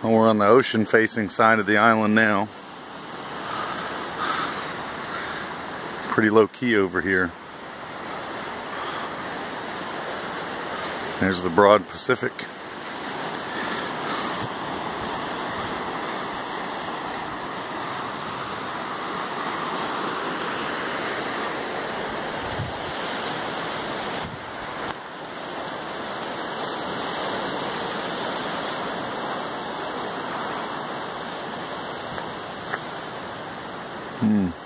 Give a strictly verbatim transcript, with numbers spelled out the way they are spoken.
Well, we're on the ocean facing side of the island now. Pretty low key over here. There's the broad Pacific. Hmm.